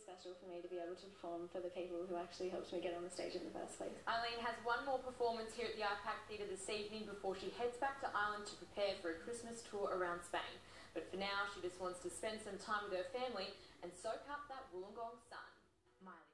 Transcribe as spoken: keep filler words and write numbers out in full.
special for me to be able to perform for the people who actually helped me get on the stage in the first place. Eileen has one more performance here at the I PAC Theatre this evening before she heads back to Ireland to prepare for a Christmas tour around Spain. But for now, she just wants to spend some time with her family and soak up that Wollongong sun. Miley.